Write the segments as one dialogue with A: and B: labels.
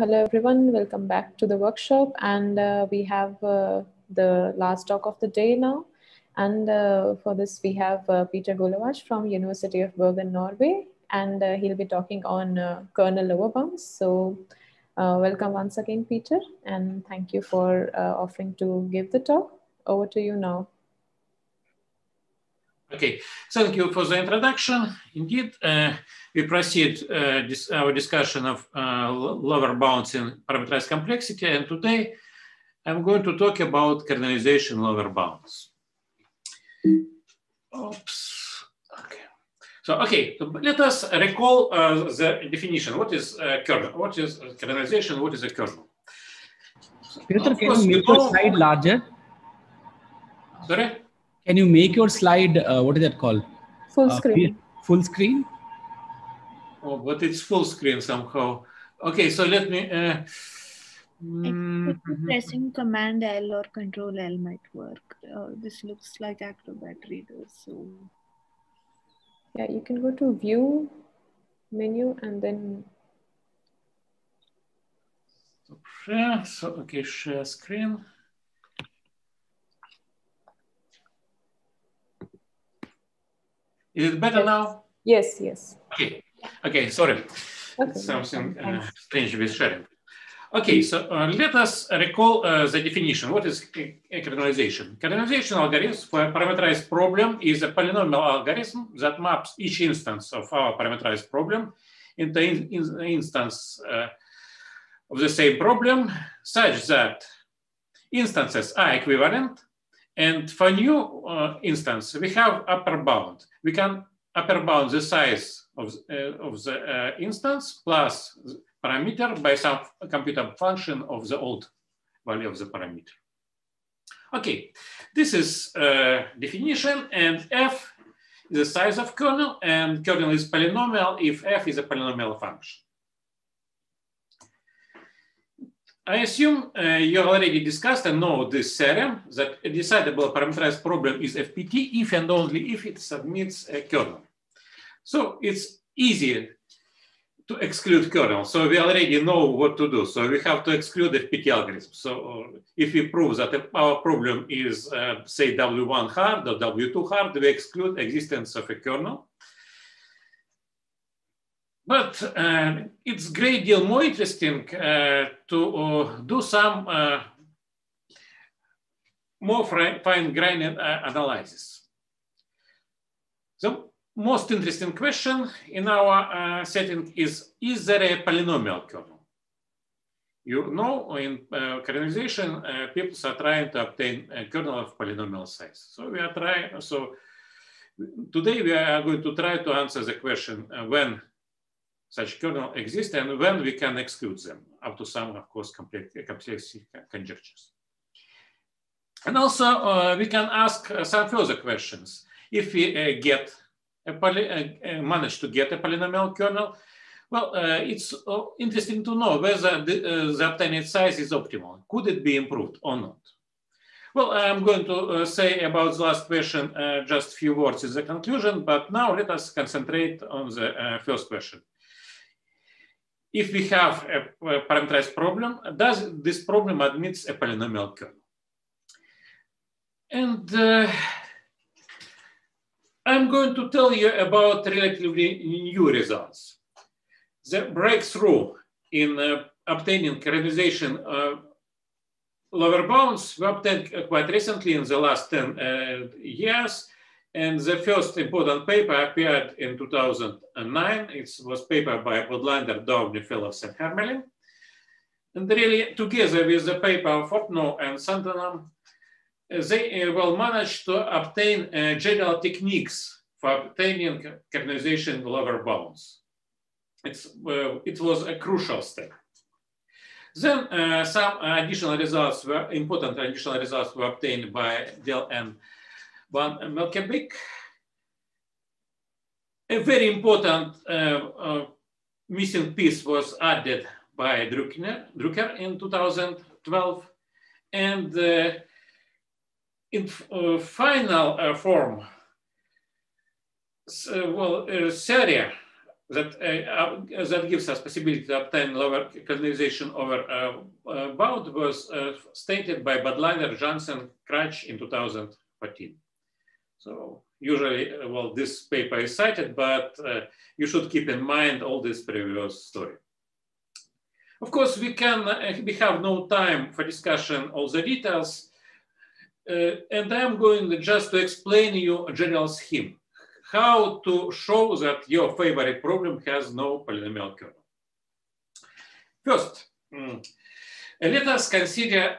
A: Hello everyone, welcome back to the workshop, and we have the last talk of the day now, and for this we have Petr Golovach from University of Bergen, Norway, and he'll be talking on kernel lower bounds. So welcome once again, Petr, and thank you for offering to give the talk. Over to you now.
B: Okay, thank you for the introduction. Indeed, we proceed our discussion of lower bounds in parameterized complexity, and today I'm going to talk about kernelization lower bounds. Oops. Okay. So let us recall the definition. What is kernel? What is kernelization? What is a kernel?
C: Petr, can you make your slide larger?
B: Sorry?
C: Can you make your slide, what is that called?
A: Full screen.
C: Full screen?
B: Oh, but it's full screen somehow. Okay, so let me...
D: Pressing Command L or Control L might work. This looks like Acrobat Reader, so...
A: Yeah, you can go to View menu and then...
B: Okay, share screen. Is it better now?
A: Yes, yes.
B: Okay, sorry.
A: Okay,
B: something strange with sharing. Okay, so let us recall the definition. What is kernelization? Kernelization algorithm for a parameterized problem is a polynomial algorithm that maps each instance of our parameterized problem into an instance of the same problem such that instances are equivalent. And for new instance, we have upper bound. We can upper bound the size of the instance plus parameter by some computable function of the old value of the parameter. Okay, this is definition, and f is the size of kernel, and kernel is polynomial if f is a polynomial function. I assume you already discussed and know this theorem that a decidable parameterized problem is FPT if and only if it submits a kernel. So it's easy to exclude kernel. So we already know what to do. So we have to exclude FPT algorithm. So if we prove that our problem is, say, W1 hard or W2 hard, we exclude existence of a kernel. But it's a great deal more interesting to do some more fine-grained analysis. The most interesting question in our setting is there a polynomial kernel? You know, in kernelization, people are trying to obtain a kernel of polynomial size. So we are trying. So today we are going to try to answer the question when such kernel exists and when we can exclude them up to some, of course, complexity conjectures. And also we can ask some further questions. If we manage to get a polynomial kernel, well, it's interesting to know whether the obtained size is optimal. Could it be improved or not? Well, I'm going to say about the last question just a few words in the conclusion, but now let us concentrate on the first question. If we have a parameterized problem, does this problem admits a polynomial kernel? And I'm going to tell you about relatively new results. The breakthrough in obtaining kernelization lower bounds were obtained quite recently in the last 10 years. And the first important paper appeared in 2009. It was a paper by Bodlander, Downey, Fellows, and Hermelin. And really, together with the paper of Fortnow and Santanam, they will manage to obtain general techniques for obtaining kernelization lower bounds. It was a crucial step. Then some additional results were, important additional results were obtained by Dell and Van Melkebik. A very important missing piece was added by Drucker in 2012. And in final form, Seria that gives us possibility to obtain lower kernelization over bound was stated by Badliner, Janssen, Krach in 2014. So usually, well, this paper is cited, but you should keep in mind all this previous story. Of course, we have no time for discussion all the details, and I'm going just to explain you a general scheme, how to show that your favorite problem has no polynomial kernel. First, let us consider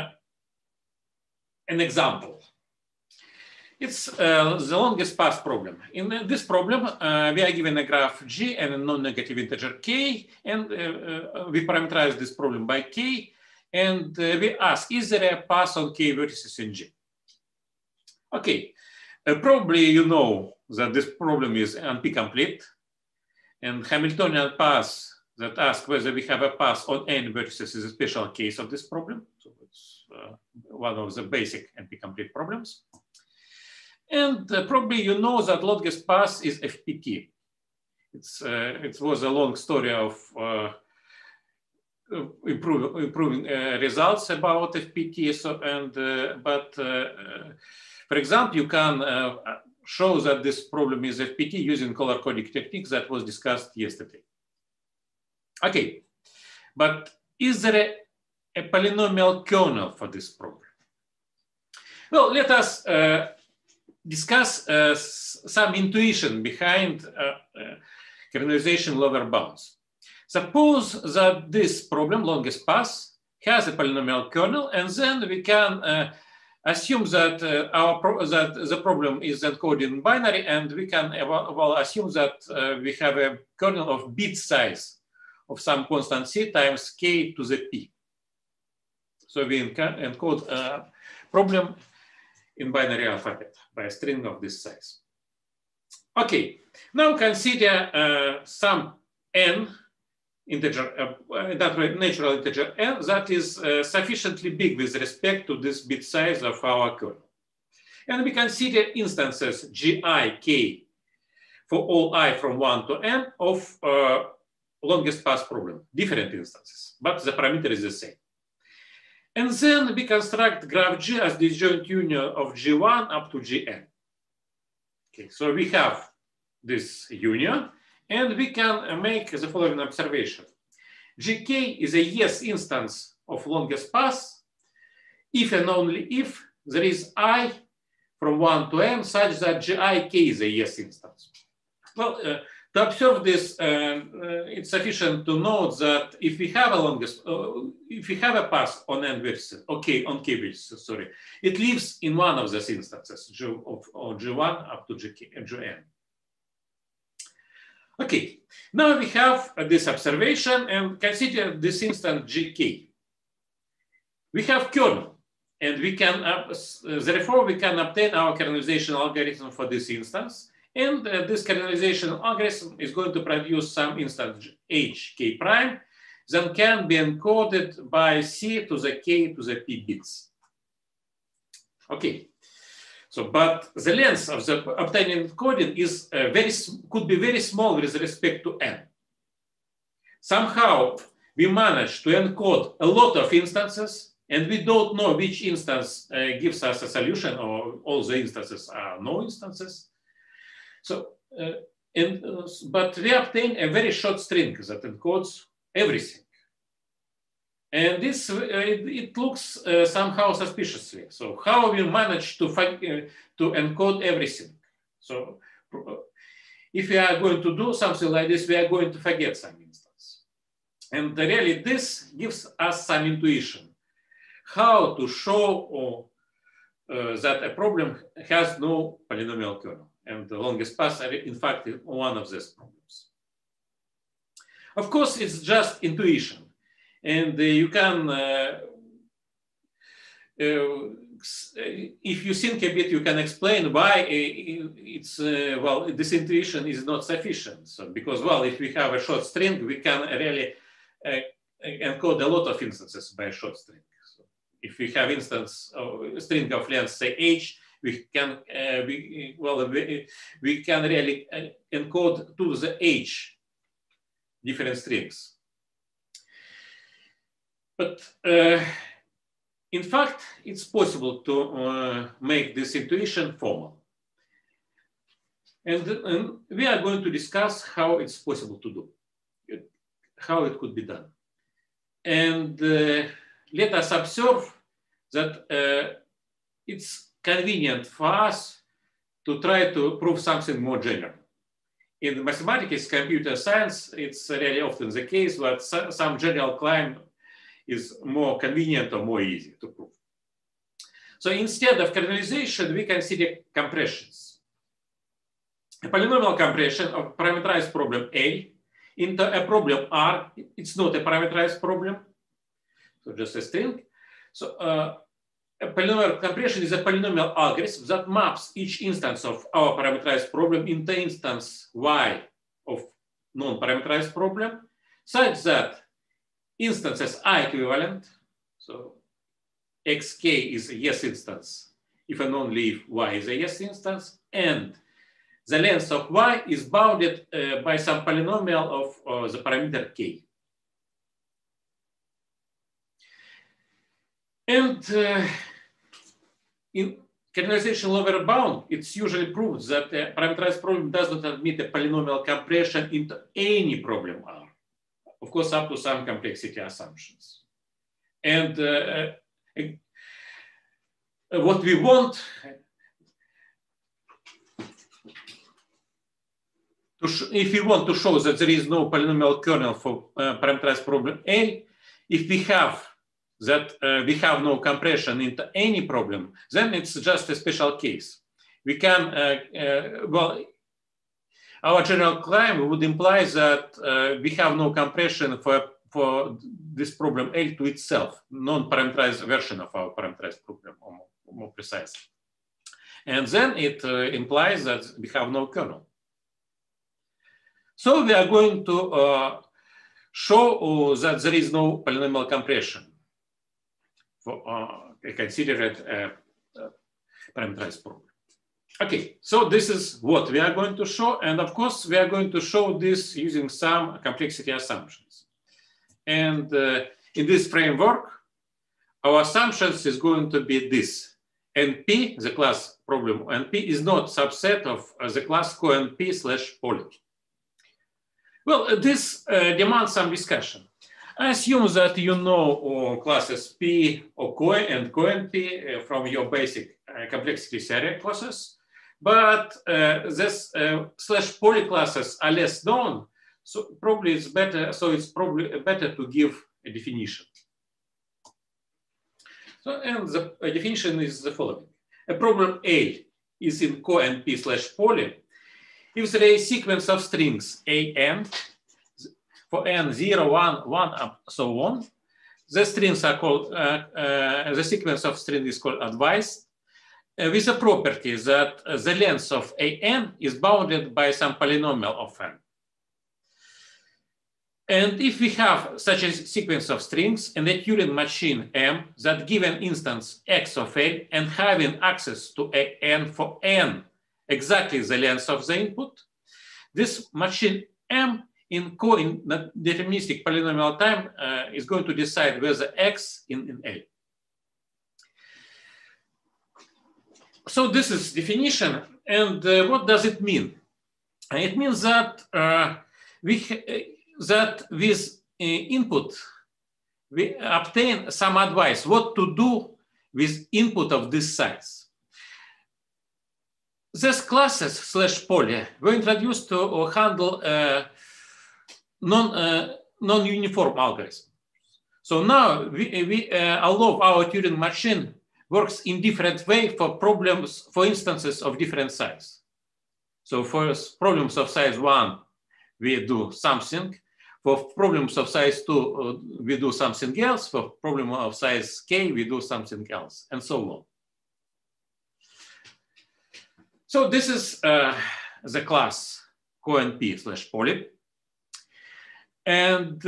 B: an example. It's the longest path problem. In this problem, we are given a graph G and a non-negative integer K, and we parameterize this problem by K, and we ask, is there a path on K vertices in G? Okay, probably you know that this problem is NP-complete, and Hamiltonian path that asks whether we have a path on n vertices is a special case of this problem. So it's one of the basic NP-complete problems. And probably you know that longest path is FPT. It was a long story of improving results about FPT. So, for example, you can show that this problem is FPT using color coding techniques that was discussed yesterday. Okay, but is there a polynomial kernel for this problem? Well, let us discuss some intuition behind kernelization lower bounds. Suppose that this problem, longest path, has a polynomial kernel, and then we can assume that the problem is encoded in binary, and we can assume that we have a kernel of bit size of some constant c times k to the p. So we encode a problem in binary alphabet by a string of this size. Okay, now consider some n integer, natural integer n that is sufficiently big with respect to this bit size of our kernel. And we consider instances gi, k for all I from 1 to n of longest path problem, different instances, but the parameter is the same. And then we construct graph G as the disjoint union of G1 up to Gn. Okay, so we have this union, and we can make the following observation. Gk is a yes instance of longest path if and only if there is I from 1 to n such that Gik is a yes instance. Well, to observe this, it's sufficient to note that if we have a path on n vertices, on k vertices, sorry, it lives in one of those instances, G1 up to Gn. Okay, now we have this observation and consider this instance Gk. We have kernel, and we can, therefore, we can obtain our kernelization algorithm for this instance. And this kernelization algorithm is going to produce some instance hk prime that can be encoded by c to the k to the p bits. Okay, so but the length of the obtained encoding is could be very small with respect to n. Somehow we managed to encode a lot of instances, and we don't know which instance gives us a solution, or all the instances are no instances. So, but we obtain a very short string that encodes everything. And this, it looks somehow suspiciously. So how we manage to encode everything? So if we are going to do something like this, we are going to forget some instance. And really this gives us some intuition, how to show that a problem has no polynomial kernel. And the longest path are in fact one of these problems. Of course, it's just intuition. And you can, if you think a bit, you can explain why it's, well, this intuition is not sufficient. So, because, well, if we have a short string, we can really encode a lot of instances by a short string. So if we have string of length, say h, we can, we can really encode to the h different strings. But in fact, it's possible to make this intuition formal. And we are going to discuss how it's possible to do it, how it could be done. And let us observe that it's convenient for us to try to prove something more general. In mathematics, computer science, it's really often the case that some general claim is more convenient or more easy to prove. So instead of kernelization, we consider compressions. A polynomial compression of parameterized problem A into a problem R. It's not a parameterized problem, so just a string. So a polynomial compression is a polynomial algorithm that maps each instance of our parameterized problem into instance Y of non-parameterized problem, such that instances are equivalent. So xk is a yes instance if and only if Y is a yes instance, and the length of Y is bounded by some polynomial of the parameter k. And in kernelization lower bound, it's usually proved that a parameterized problem does not admit a polynomial compression into any problem R. Of course, up to some complexity assumptions. And what we want if we want to show that there is no polynomial kernel for parameterized problem A, if we have that we have no compression into any problem, then it's just a special case. We can, well, our general claim would imply that we have no compression for this problem A to itself, non-parameterized version of our parameterized problem, or more precisely. And then it implies that we have no kernel. So we are going to show that there is no polynomial compression for a considered parameterized problem. Okay, so this is what we are going to show. And of course, we are going to show this using some complexity assumptions. And in this framework, our assumptions is going to be this. NP, the class problem NP, is not subset of the class co-NP/poly. Well, this demands some discussion. I assume that you know classes P or co and co-NP from your basic complexity theory classes, but this /poly classes are less known, so probably it's better. So it's probably better to give a definition. So, and the definition is the following: a problem A is in co-NP/poly if there is a sequence of strings an for n 0, 1, 1, so on. The strings are called, the sequence of strings is called advised, with a property that the length of an is bounded by some polynomial of n. And if we have such a sequence of strings and a Turing machine M that given instance x of a and having access to an for n exactly the length of the input, this machine M in co-deterministic polynomial time is going to decide whether x in A. So this is definition. And what does it mean? It means that that with input, we obtain some advice what to do with input of this size. These classes /poly were introduced to handle non-uniform algorithm. So now we allow our Turing machine works in different way for problems, for instances of different size. So for problems of size 1, we do something. For problems of size 2, we do something else. For problem of size k, we do something else, and so on. So this is the class co-NP/poly. And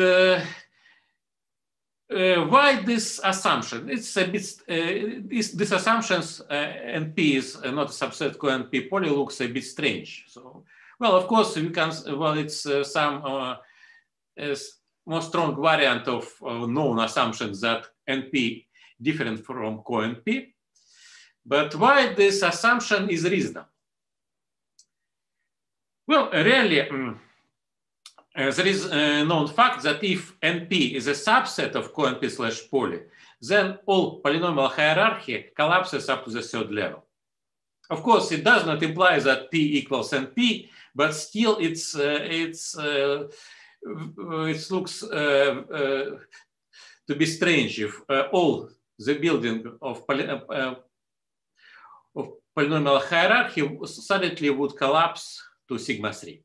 B: why this assumption? It's a bit, this assumptions NP is not a subset co-NP poly looks a bit strange. So, well, of course, you can, well, it's some most strong variant of known assumptions that NP different from co-NP. But why this assumption is reasonable? Well, really, there is a known fact that if NP is a subset of co-NP/poly, then all polynomial hierarchy collapses up to the third level. Of course, it does not imply that P equals NP, but still it looks to be strange if all the building of polynomial hierarchy suddenly would collapse to sigma 3.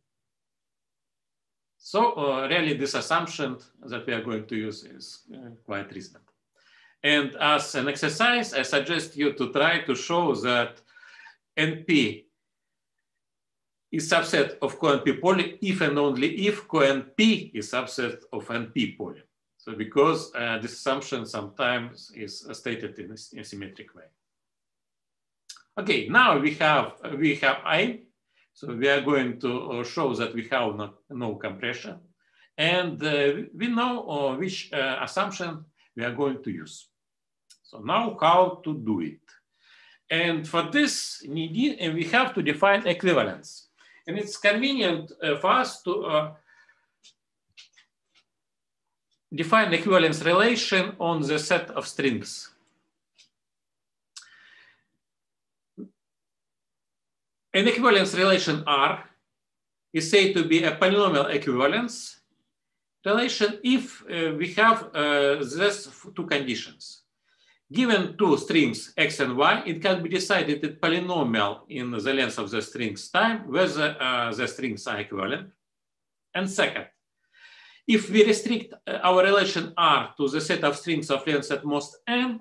B: So really this assumption that we are going to use is quite reasonable. And as an exercise, I suggest you to try to show that NP is subset of co-NP poly if and only if co-NP is subset of NP poly. So because this assumption sometimes is stated in a symmetric way. Okay, now we have I. So we are going to show that we have no compression, and we know which assumption we are going to use. So now how to do it. And for this, we have to define equivalence. And it's convenient for us to define equivalence relation on the set of strings. An equivalence relation R is said to be a polynomial equivalence relation if we have these two conditions. Given two strings x and y, it can be decided that polynomial in the length of the strings time whether the strings are equivalent. And second, if we restrict our relation R to the set of strings of length at most n,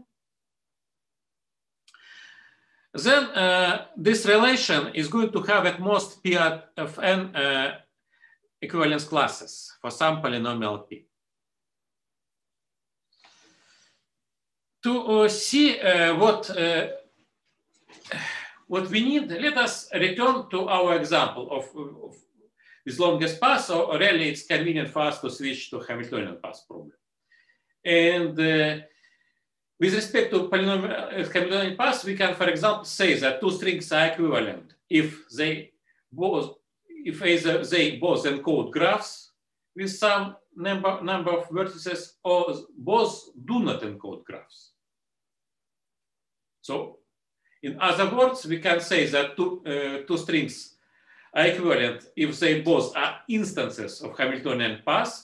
B: then this relation is going to have at most P of n equivalence classes for some polynomial P. To see what we need, let us return to our example of this longest path, or really it's convenient for us to switch to Hamiltonian path problem. And with respect to Hamiltonian path, we can, for example, say that two strings are equivalent if they both encode graphs with some number of vertices, or both do not encode graphs. So, in other words, we can say that two strings are equivalent if they both are instances of Hamiltonian path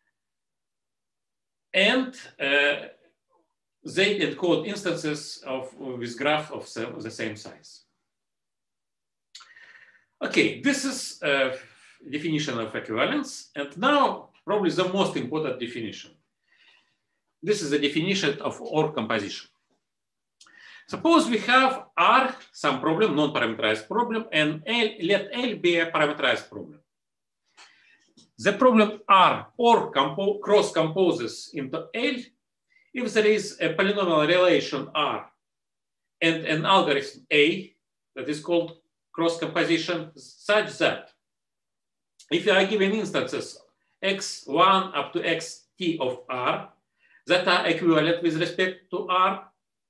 B: and they encode instances with graph of the same size. Okay, this is a definition of equivalence. And now, probably the most important definition. This is the definition of OR composition. Suppose we have R, some problem, non-parameterized problem, and let L be a parameterized problem. The problem R or cross-composes into L if there is a polynomial relation R and an algorithm A that is called cross-composition, such that if you are given instances x1 up to xt of R that are equivalent with respect to R,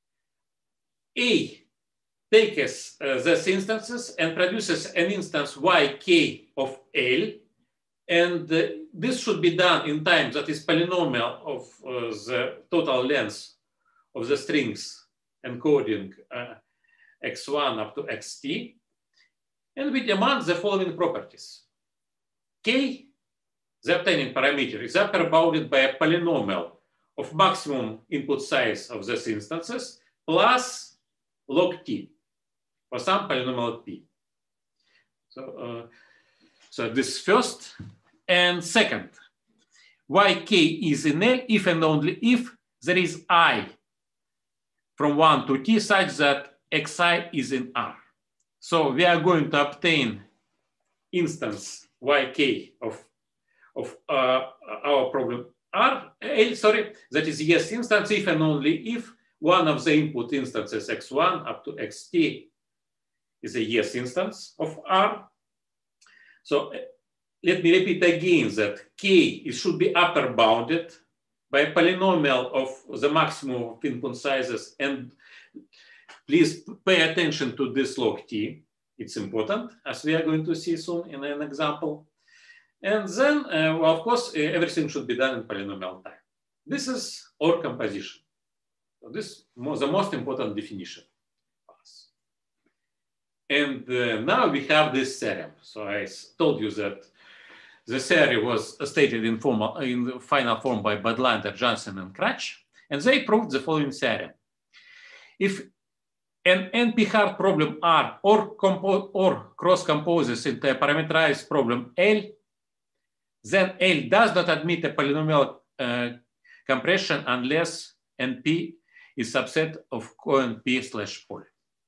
B: A takes these instances and produces an instance yk of L, and this should be done in time that is polynomial of the total length of the strings encoding x1 up to xt. And we demand the following properties. K, the obtaining parameter, is upper bounded by a polynomial of maximum input size of these instances plus log t for some polynomial p. So this first. And second, yk is in L if and only if there is I from 1 to t such that xi is in R. So we are going to obtain instance yk of our problem R, that is yes instance if and only if one of the input instances x1 up to xt is a yes instance of R. So let me repeat again that K it should be upper bounded by a polynomial of the maximum of input sizes. And please pay attention to this log T. It's important, as we are going to see soon in an example. And then, well, of course, everything should be done in polynomial time. This is OR composition. So this is the most important definition. And now we have this theorem. So I told you that the theory was stated in the final form by Badlander, Johnson, and Crutch, and they proved the following theorem. If an NP-hard problem R or cross-composes into a parameterized problem L, then L does not admit a polynomial compression unless NP is subset of co-NP/poly.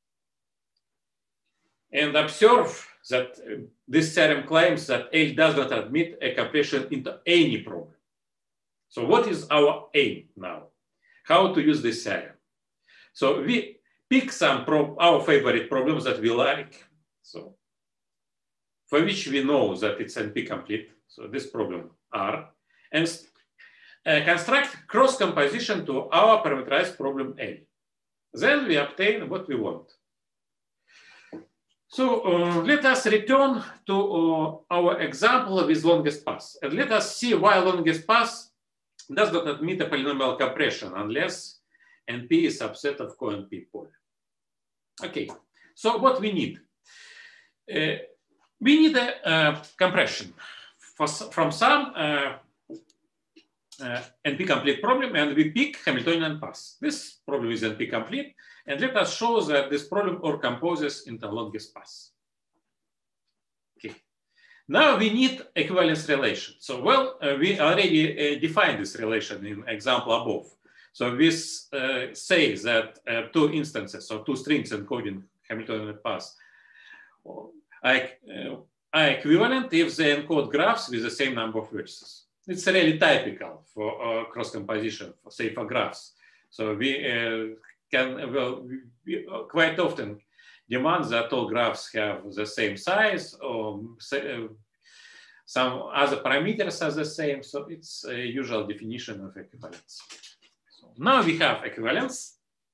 B: And observe that this theorem claims that L does not admit a compression into any problem. So what is our aim now? How to use this theorem? So we pick some our favorite problems that we like, so for which we know that it's NP complete. So this problem R, and construct cross composition to our parameterized problem L. Then we obtain what we want. So let us return to our example with longest path, and let us see why longest path does not admit a polynomial compression unless NP is subset of co-NP poly. Okay, so what we need? We need a compression from some NP complete problem, and we pick Hamiltonian path. This problem is NP complete, and let us show that this problem OR composes into longest path. Okay. Now we need equivalence relation. So, well, we already defined this relation in example above. So we say that two instances or two strings encoding Hamiltonian path are equivalent if they encode graphs with the same number of vertices. It's really typical for cross composition, for say for graphs. So we we quite often demand that all graphs have the same size, or some other parameters are the same. So it's a usual definition of equivalence. So now we have equivalence,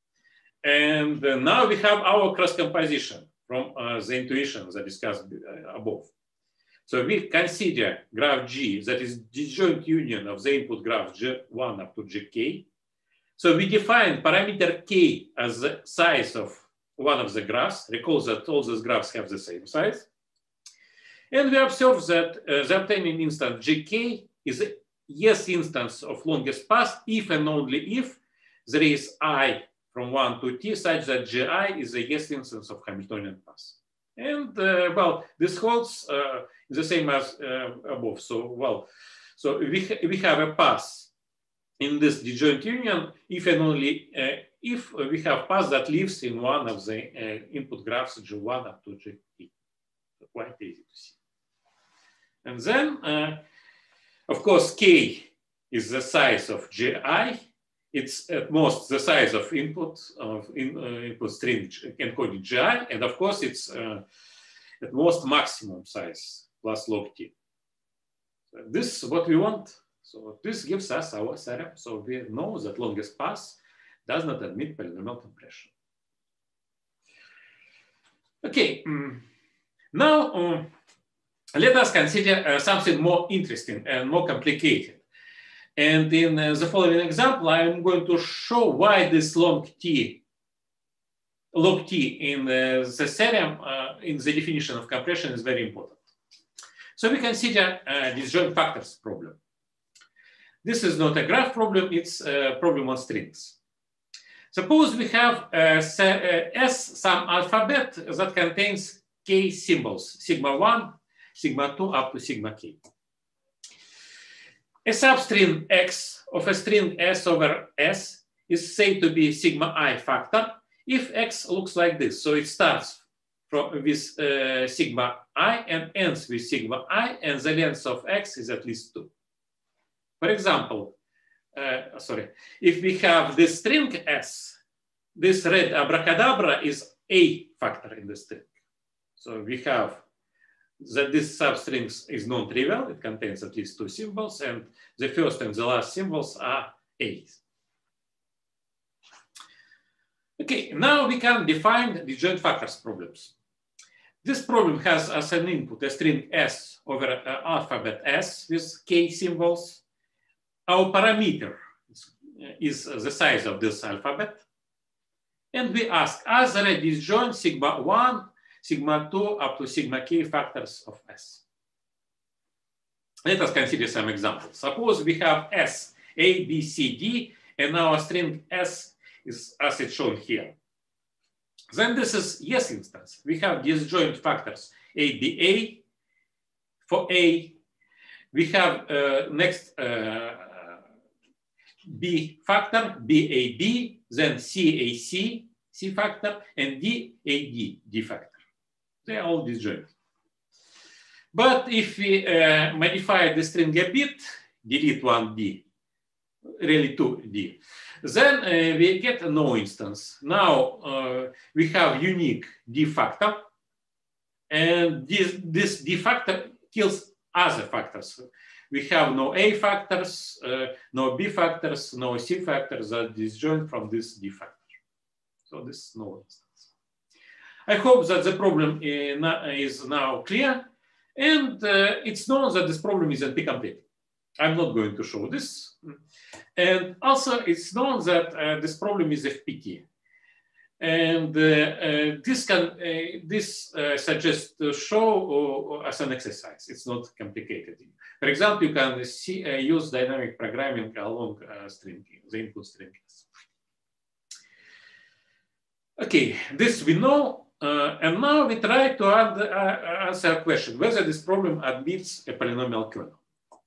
B: and now we have our cross composition from the intuition that discussed above. So we consider graph G that is disjoint union of the input graph G1 up to Gk. So we define parameter K as the size of one of the graphs. Recall that all those graphs have the same size. And we observe that the obtaining instance Gk is a yes instance of longest path if and only if there is I from 1 to T such that Gi is a yes instance of Hamiltonian path. And well, this holds the same as above. So, well, so we have a path in this disjoint union if and only if we have path that lives in one of the input graphs G1 up to Gp. So quite easy to see. And then, of course, K is the size of Gi. It's at most the size of input string encoding Gi, and of course it's at most maximum size plus log T. So this is what we want. So this gives us our theorem. So we know that longest path does not admit polynomial compression. Okay, now let us consider something more interesting and more complicated. And in the following example, I am going to show why this log T in the theorem, in the definition of compression is very important. So we consider disjoint factors problem. This is not a graph problem, it's a problem on strings. Suppose we have some alphabet that contains K symbols, sigma 1, sigma 2 up to sigma K. A substring X of a string S over S is said to be sigma I factor if X looks like this. So it starts with sigma I and ends with sigma I, and the length of X is at least 2. For example, if we have this string S, this red abracadabra is A factor in the string. So we have that this substring is non-trivial. It contains at least 2 symbols, and the first and the last symbols are A's. Okay, now we can define disjoint factors problems. This problem has as an input a string S over alphabet S with K symbols. Our parameter is the size of this alphabet. And we ask, are there disjoint sigma 1, sigma 2 up to sigma K factors of S? Let us consider some examples. Suppose we have S, A, B, C, D, and our string S is as it's shown here. Then this is yes instance. We have disjoint factors A, B, A. For A, we have next B factor, B, A, B, then C, A, C, C factor, and D, A, D, D factor. They are all disjoint. But if we modify the string a bit, delete one D, really two D, then we get no instance. Now we have unique D factor, and this D factor kills other factors. We have no A factors, no B factors, no C factors that disjoint from this D factor. So this is no instance. I hope that the problem is now clear, and it's known that this problem is NP-complete. I'm not going to show this. And also it's known that this problem is FPT. And this suggests to show as an exercise. It's not complicated. For example, you can use dynamic programming along string, the input string. Okay, this we know. And now we try to answer a question, whether this problem admits a polynomial kernel.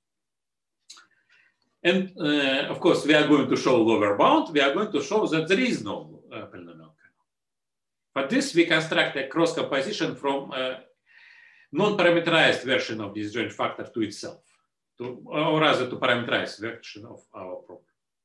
B: And of course, we are going to show lower bound. We are going to show that there is no polynomial kernel. For this, we construct a cross composition from a non-parameterized version of this disjoint factor to itself, or rather to parameterized version of our problem.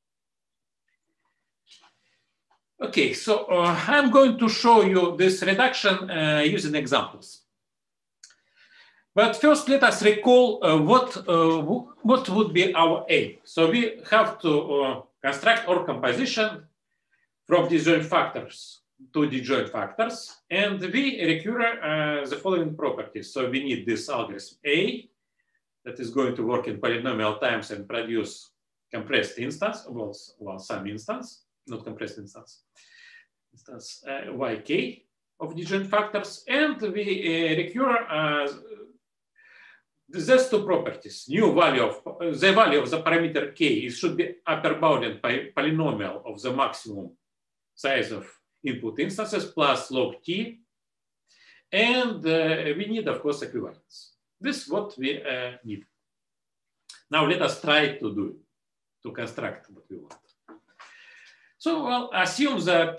B: Okay, so I'm going to show you this reduction using examples. But first, let us recall what would be our aim. So we have to construct our composition from disjoint factors to disjoint factors, and we recur the following properties. So we need this algorithm A that is going to work in polynomial times and produce compressed instance, well, some instance, not compressed instance yk of disjoint factors, and we recur these two properties. New value of the value of the parameter k, it should be upper bounded by polynomial of the maximum size of input instances plus log t, and we need, of course, equivalence. This is what we need. Now let us try to do it, to construct what we want. So we'll assume that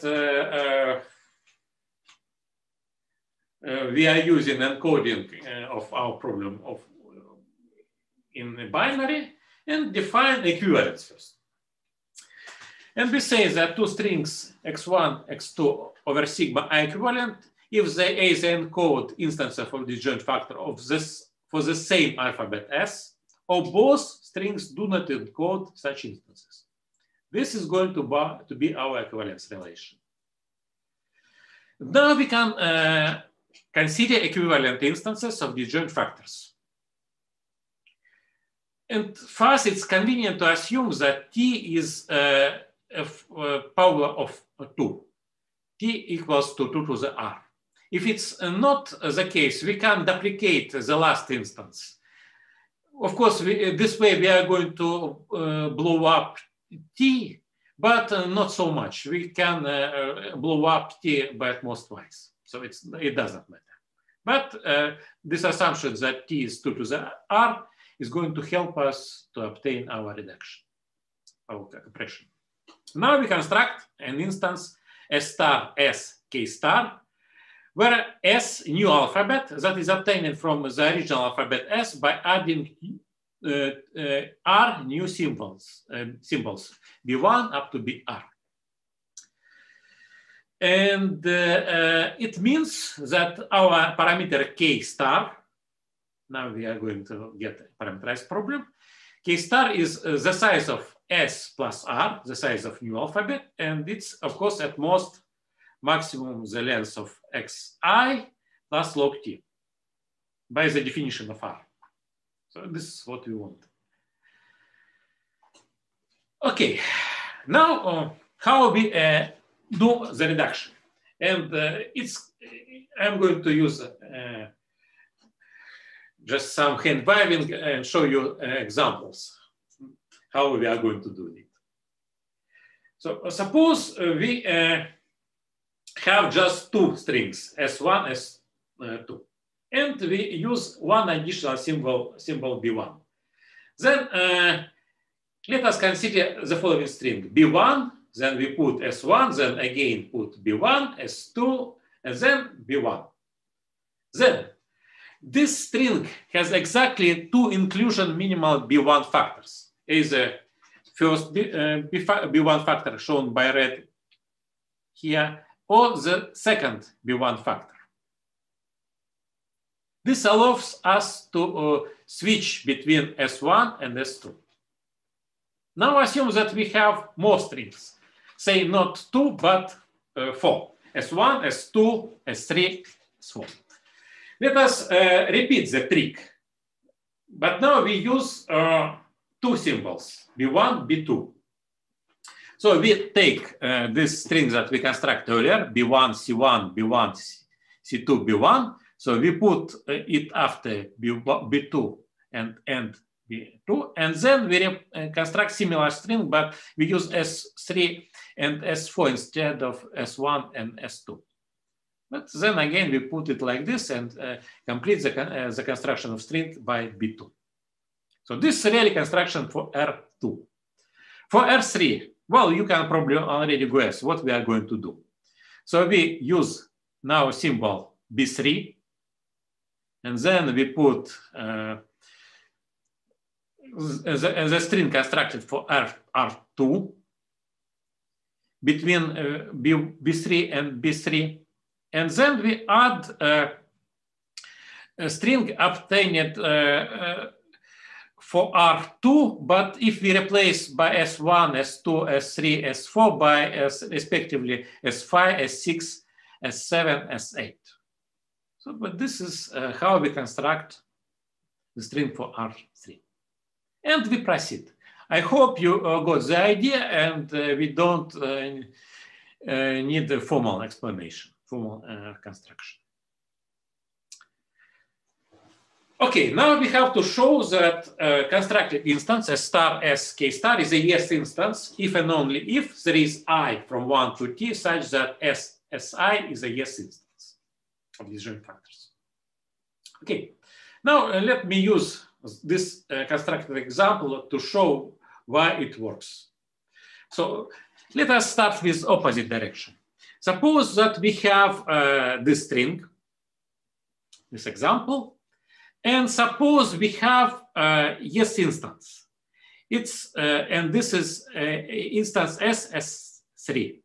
B: we are using encoding of our problem in a binary and define equivalence first. And we say that two strings x1, x2 over sigma are equivalent if they is encode instance of the disjoint factor of this for the same alphabet S, or both strings do not encode such instances. This is going to be our equivalence relation. Now we can consider equivalent instances of disjoint factors. And first, it's convenient to assume that T is a power of 2. T equals to 2 to the R. If it's not the case, we can duplicate the last instance. Of course, this way we are going to blow up T, but not so much. We can blow up T by at most twice. So it doesn't matter. But this assumption that T is 2 to the R is going to help us to obtain our reduction, our compression. Now we construct an instance S star S K star, where S, new alphabet, that is obtained from the original alphabet S by adding R new symbols B1 up to BR. And it means that our parameter K star Now we are going to get a parameterized problem. K star is the size of S plus R, the size of new alphabet, and it's of course at most maximum the length of xi plus log t by the definition of R. So this is what we want. Okay, now how we do the reduction, and I'm going to use just some hand waving and show you examples how we are going to do it. So suppose we have just two strings, S1, S2, and we use one additional symbol B1. Then let us consider the following string, B1, then we put S1, then again put B1, S2, and then B1. Then this string has exactly two inclusion minimal B1 factors. Is the first B1 factor shown by red here, or the second B1 factor. This allows us to switch between S1 and S2. Now assume that we have more strings, say not 2, but 4. S1, S2, S3, S4. Let us repeat the trick. But now we use two symbols, B1, B2. So we take this string that we construct earlier, B1, C1, B1, C2, B1. So we put it after B2 and B2. And then we construct similar string, but we use S3 and S4 instead of S1 and S2. But then again, we put it like this and complete the construction of string by B2. So this is really construction for R2. For R3, well, you can probably already guess what we are going to do. So we use now symbol B3, and then we put the string constructed for R2 between B3 and B3. And then we add a string obtained for R2, but if we replace by S1, S2, S3, S4 by respectively S5, S6, S7, S8. So, but this is how we construct the string for R3. And we proceed. I hope you got the idea, and we don't need a formal explanation, formal construction. Okay, now we have to show that constructed instance S star S K star is a yes instance if and only if there is I from 1 to T such that SI is a yes instance of these joint factors. Okay, now let me use this constructed example to show why it works. So let us start with opposite direction. Suppose that we have this string, this example, and suppose we have yes instance. It's and this is instance S3.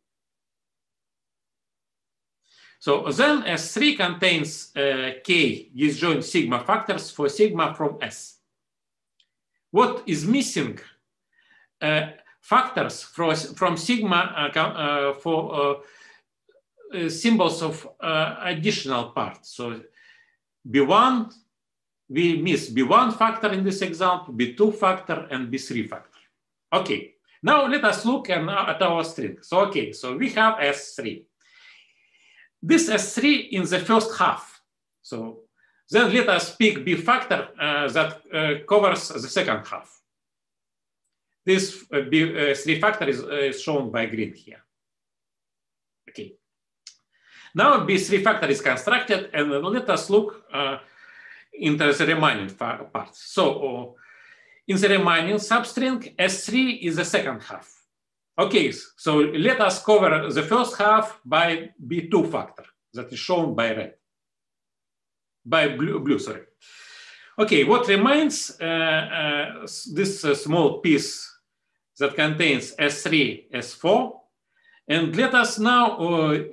B: So then S3 contains K disjoint sigma factors for sigma from S. What is missing? Factors from sigma for symbols of additional parts. So B1, we miss B1 factor in this example, B2 factor, and B3 factor. Okay, now let us look at our string. So, okay, so we have S3. This S3 in the first half. So then let us pick B factor that covers the second half. This B3 factor is shown by green here. Okay. Now B3 factor is constructed, and let us look into the remaining parts. So in the remaining substring, S3 is the second half. Okay, so let us cover the first half by B2 factor that is shown by red, by blue, sorry. Okay, what remains, this small piece that contains S3, S4, and let us now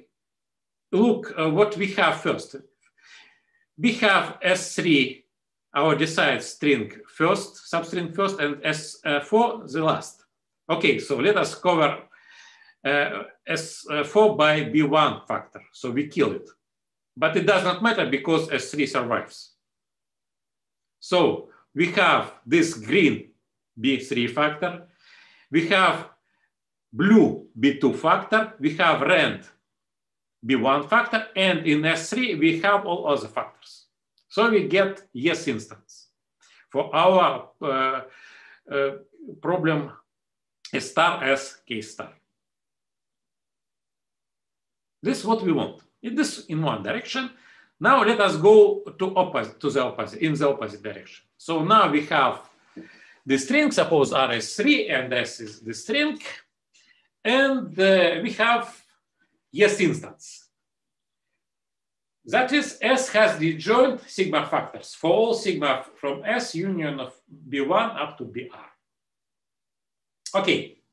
B: look what we have first. We have S3 our desired string first, substring first, and S4 the last. Okay, so let us cover S4 by B1 factor. So we kill it. But it does not matter because S3 survives. So we have this green B3 factor. We have blue B2 factor. We have red B1 factor. And in S3, we have all other factors. So we get yes instance for our problem S star as K star. This is what we want. This in one direction. Now let us go in the opposite direction. So now we have the string, suppose R is 3 and S is the string. And we have yes instance. That is, S has the joint sigma factors for all sigma from S union of B1 up to BR. Okay.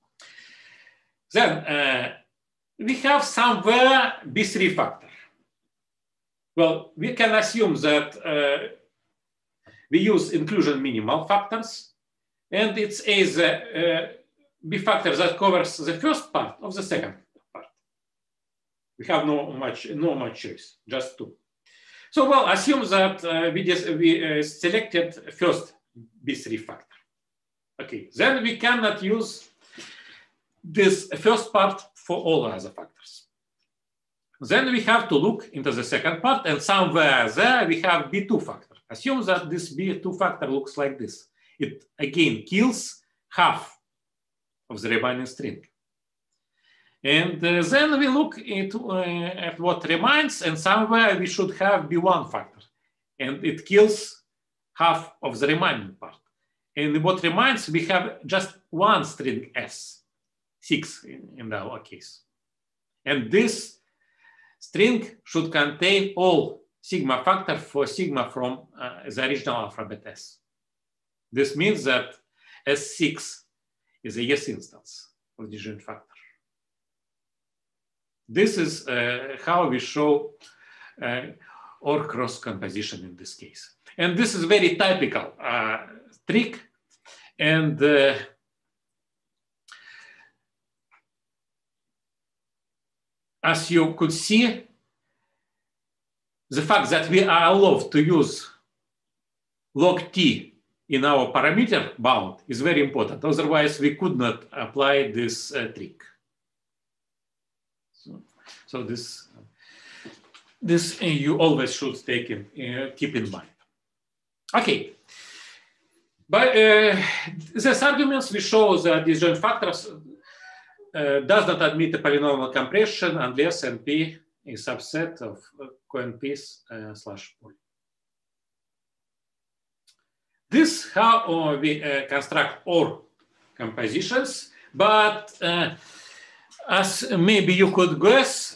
B: Then we have somewhere B3 factor. Well, we can assume that we use inclusion minimal factors, and it's a B factor that covers the first part of the second part. We have no much choice, just two. So, well, assume that we selected first B3 factor. Okay, then we cannot use this first part for all other factors. Then we have to look into the second part, and somewhere there we have B2 factor. Assume that this B2 factor looks like this. It again kills half of the remaining string. And then we look into at what remains, and somewhere we should have B1 factor. And it kills half of the remaining part. And what remains, we have just one string S, 6 in our case. And this string should contain all sigma factor for sigma from the original alphabet S. This means that S6 is a yes instance of the joint factor. This is how we show OR cross composition in this case. And this is very typical trick. And as you could see, the fact that we are allowed to use log t in our parameter bound is very important. Otherwise, we could not apply this trick. So this you always should keep in mind. Okay. But these arguments, we show that these joint factors does not admit a polynomial compression unless NP is subset of coNPs / poly. This is how we construct OR compositions, but as maybe you could guess,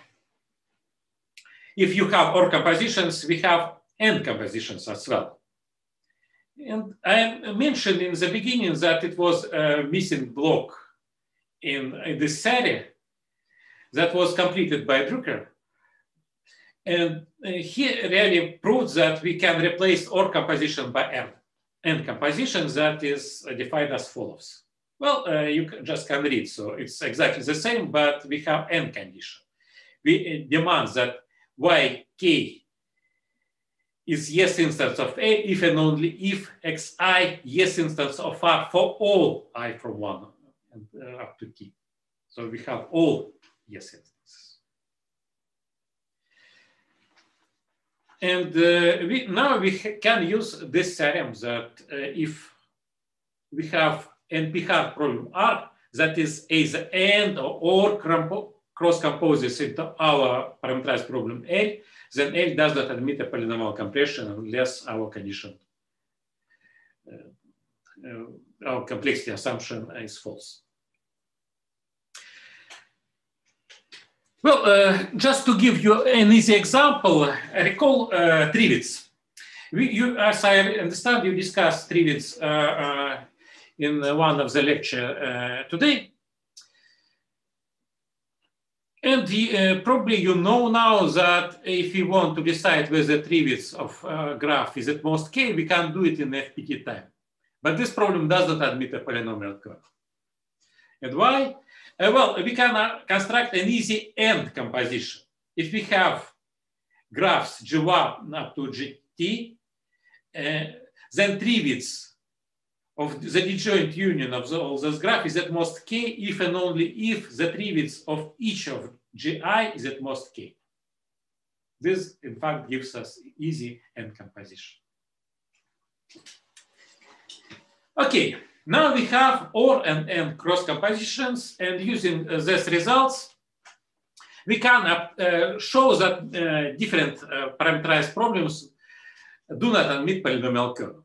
B: if you have OR compositions, we have N compositions as well. And I mentioned in the beginning that it was a missing block in this series that was completed by Drucker. And he really proves that we can replace OR composition by N composition that is defined as follows. Well, you just can read, so it's exactly the same, but we have N condition. We demand that YK is yes instance of A if and only if Xi yes instance of R for all I from 1 and up to T. So we have all yes instances. And now we can use this theorem that if we have NP hard problem R, that is either AND or cross composes into our parameterized problem L, then L does not admit a polynomial compression unless our condition, our complexity assumption is false. Well, just to give you an easy example, recall trivids. As I understand, you discussed trivids in one of the lecture today. And probably you know now that if we want to decide whether tree width of graph is at most k, we can do it in FPT time. But this problem does not admit a polynomial curve. And why? Well, we can construct an easy end composition. If we have graphs G1 up to Gt, then tree width of the disjoint union of all those graphs is at most k if and only if the tree width of each of Gi is at most k. This, in fact, gives us easy end composition. Okay, now we have OR and AND cross compositions, and using these results, we can show that different parameterized problems do not admit polynomial curve.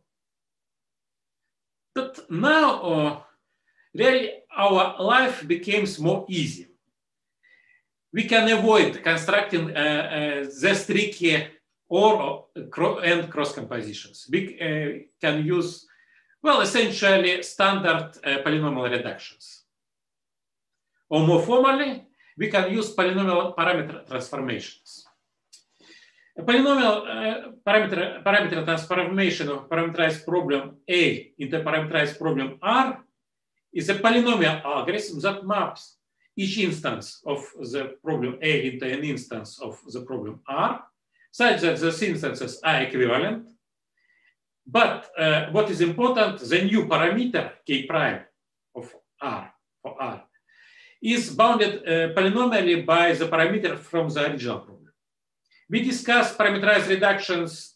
B: But now, really, our life becomes more easy. We can avoid constructing this tricky OR and cross compositions. We can use, well, essentially standard polynomial reductions. Or more formally, we can use polynomial parameter transformations. A polynomial parameter transformation of parameterized problem A into parameterized problem R is a polynomial algorithm that maps each instance of the problem A into an instance of the problem R, such that those instances are equivalent. But what is important, the new parameter K prime of R for R is bounded polynomially by the parameter from the original problem. We discussed parameterized reductions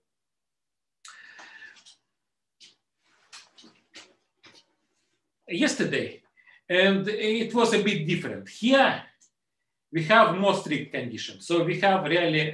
B: yesterday, and it was a bit different. Here, we have more strict conditions. So we have really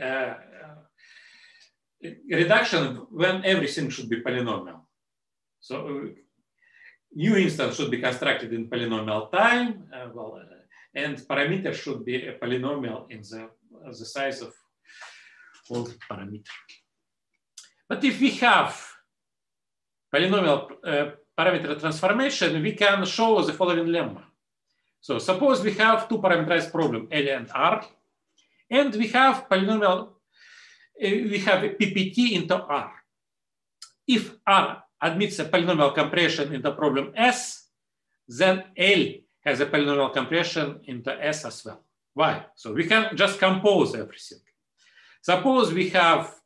B: reduction when everything should be polynomial. So new instance should be constructed in polynomial time, and parameter should be a polynomial in the size of all parameter. But if we have polynomial parameter transformation, we can show the following lemma. So suppose we have two parameterized problem, L and R, and we have polynomial, we have a PPT into R. If R admits a polynomial compression into problem S, then L has a polynomial compression into S as well. Why? So we can just compose everything. Suppose we have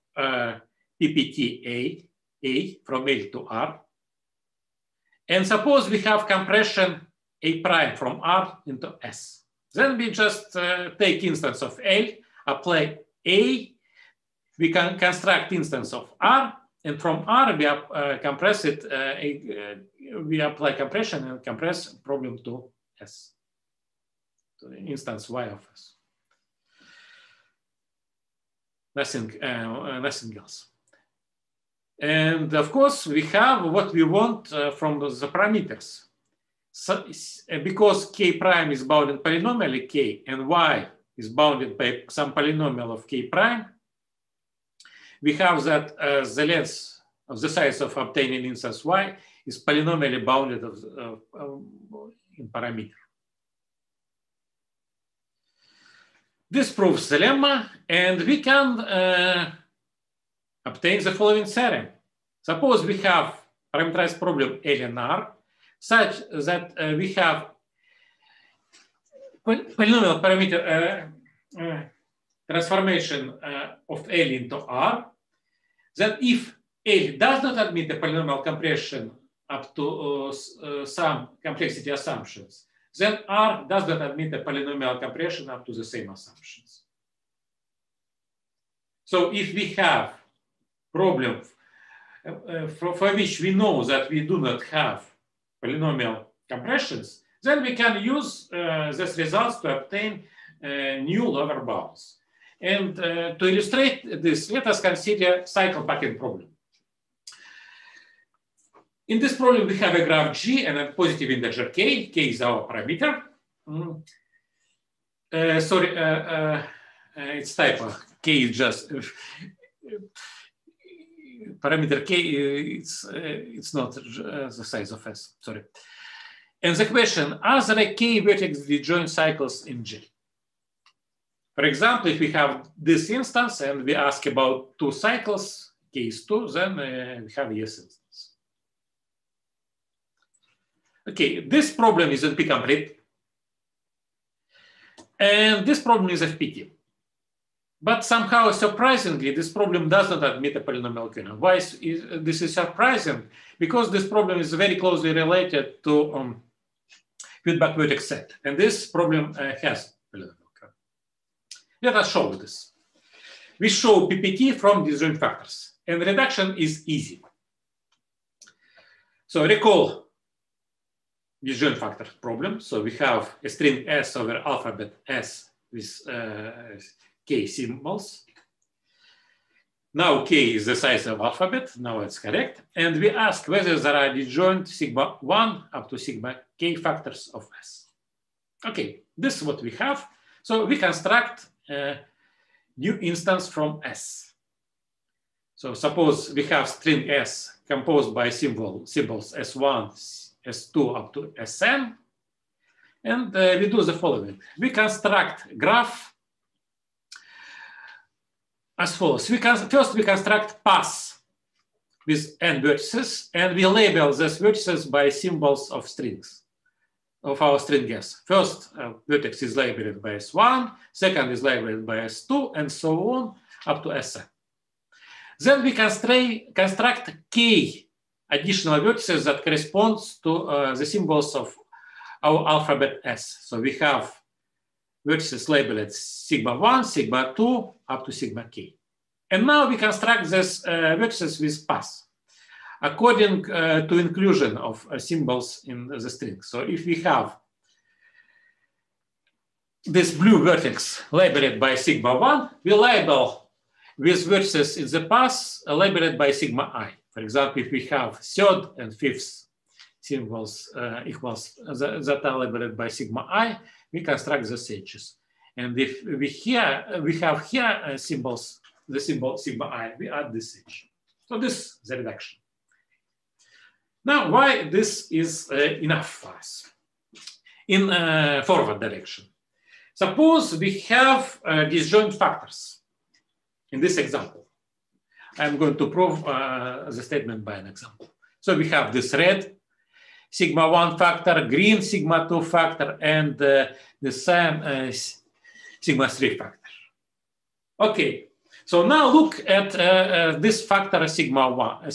B: PPT A from L to R, and suppose we have compression A prime from R into S. Then we just take instance of L, apply A, we can construct instance of R, and from R we compress it, we apply compression and compress problem to S, to the instance Y of S. Nothing else. And of course, we have what we want from the parameters. So, because K prime is bounded polynomially K and Y is bounded by some polynomial of K prime, we have that the length of the size of obtaining instance Y is polynomially bounded in parameter. This proves the lemma, and we can obtain the following theorem. Suppose we have parameterized problem L and R, such that we have polynomial parameter transformation of L into R, that if L does not admit a polynomial compression up to some complexity assumptions, then R does not admit a polynomial compression up to the same assumptions. So if we have problem for which we know that we do not have polynomial compressions, then we can use these results to obtain new lower bounds. And to illustrate this, let us consider cycle packing problem. In this problem, we have a graph G and a positive integer K. K is our parameter. It's typo. K is just parameter K. It's not the size of S. Sorry. And the question: are there K vertex disjoint cycles in G? For example, if we have this instance and we ask about 2 cycles, case 2, then we have yes instance. Okay, this problem is NP complete. And this problem is FPT. But somehow, surprisingly, this problem does not admit a polynomial kernel. Why is this is surprising? Because this problem is very closely related to feedback vertex set. And this problem has polynomial kernel. Let us show this. We show PPT from disjoint factors. And reduction is easy. So recall disjoint factor problem. So we have a string S over alphabet S with K symbols. Now K is the size of alphabet. Now it's correct. And we ask whether there are disjoint sigma 1 up to sigma K factors of S. Okay, this is what we have. So we construct a new instance from S. So suppose we have string S composed by symbols S1, S2 up to Sn, and we do the following. We construct graph as follows. First, we construct paths with n vertices, and we label these vertices by symbols of strings, of our string S. First vertex is labeled by S1, second is labeled by S2, and so on up to Sn. Then we construct K additional vertices that corresponds to the symbols of our alphabet S. So we have vertices labeled sigma 1, sigma 2, up to sigma K. And now we construct these vertices with paths according to inclusion of symbols in the string. So if we have this blue vertex labeled by sigma 1, we label with vertices in the path labeled by sigma I. For example, if we have third and fifth symbols equals that are labeled by sigma I, we construct the edges. And if we have here symbols, the symbol sigma I, we add this edge. So this is the reduction. Now, why this is enough for us in forward direction? Suppose we have disjoint factors in this example. I'm going to prove the statement by an example. So we have this red sigma 1 factor, green sigma 2 factor, and the cyan sigma 3 factor. Okay, so now look at this factor sigma 1,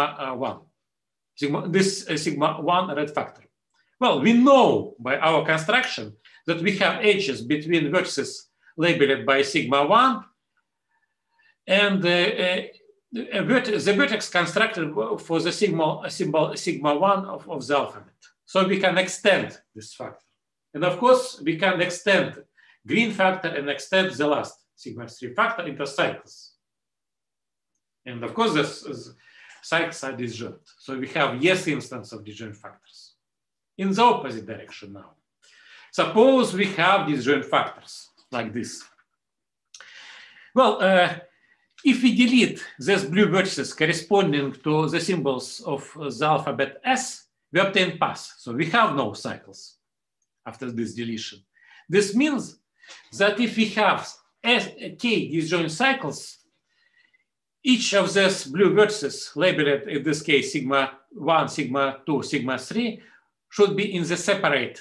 B: sigma 1 red factor. Well, we know by our construction that we have edges between vertices labeled by sigma 1 and the vertex constructed for the sigma 1 of the alphabet. So we can extend this factor. And of course, we can extend green factor and extend the last sigma 3 factor into cycles. And of course, the cycles are disjoint. So we have yes instance of disjoint factors. In the opposite direction now. Suppose we have disjoint factors like this. Well, if we delete these blue vertices corresponding to the symbols of the alphabet S, we obtain paths. So we have no cycles after this deletion. This means that if we have K disjoint cycles, each of these blue vertices labeled in this case sigma 1, sigma 2, sigma 3 should be in the separate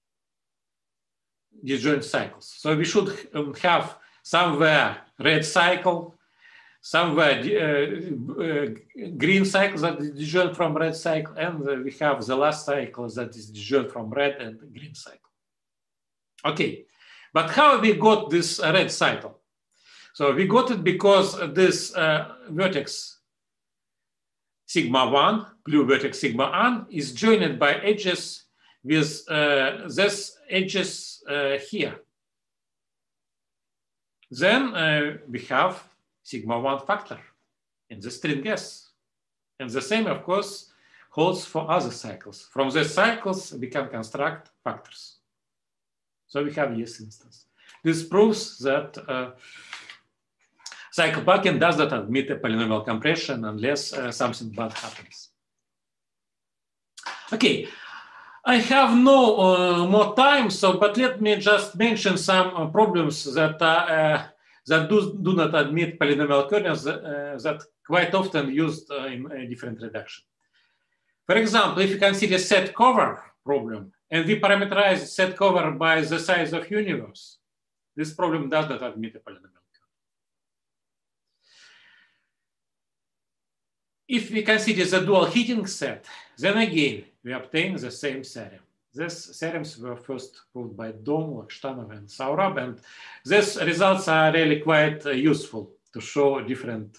B: disjoint cycles. So we should have somewhere red cycle, somewhere green cycle that is disjoint from red cycle, and we have the last cycle that is disjoint from red and green cycle. Okay, but how we got this red cycle? So we got it because this vertex sigma 1, blue vertex sigma 1, is joined by edges with these edges here. Then we have sigma 1 factor in the string S. And the same, of course, holds for other cycles. From the cycles, we can construct factors. So we have yes instance. This proves that cycle packing does not admit a polynomial compression unless something bad happens. Okay, I have no more time, but let me just mention some problems that do not admit polynomial kernels that quite often used in different reduction. For example, if you consider set cover problem, and we parameterize set cover by the size of universe, this problem does not admit a polynomial kernel. If we consider the dual heating set, then again, we obtain the same theorem. These theorems were first proved by Dom, Lakshtanov, and Saurabh, and these results are really quite useful to show different,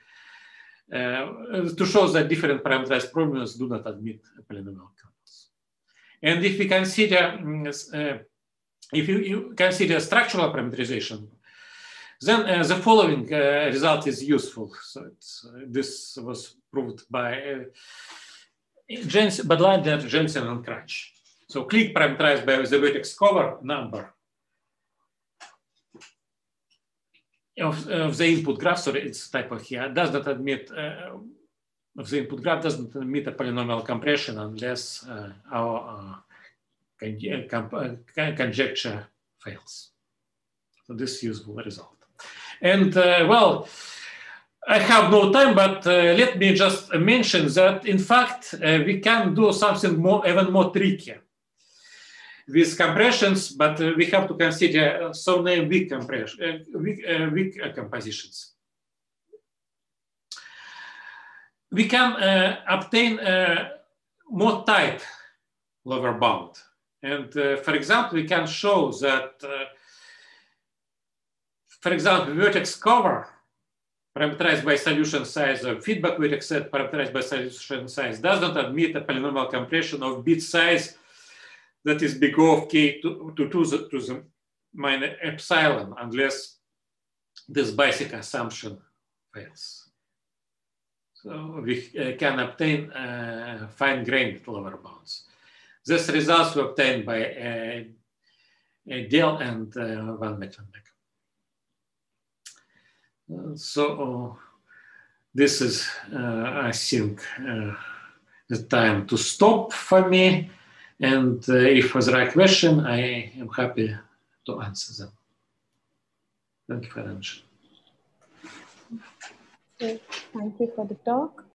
B: to show that different parameterized problems do not admit polynomial kernels. And if we consider, if you consider structural parameterization, then the following result is useful. So this was proved by Badlander, Jensen, and Crunch. So click parameterized by the vertex cover number of the input graph. Sorry, it's typo here. Does not admit of the input graph doesn't admit a polynomial compression unless our conjecture fails. So this is useful result. And well, I have no time, but let me just mention that in fact we can do something more, even more tricky with compressions, but we have to consider so-named weak compression, weak compositions. We can obtain more tight lower bound, and for example, we can show that, for example, vertex cover parameterized by solution size of feedback vertex set parameterized by solution size does not admit a polynomial compression of bit size that is big O of k to the minus epsilon unless this basic assumption fails. So we can obtain fine-grained lower bounds. These results were obtained by Dell and Van Mecklenbeck. So this is, I think, the time to stop for me. And if there's a right question, I am happy to answer them. Thank you very much.
A: Thank you for the talk.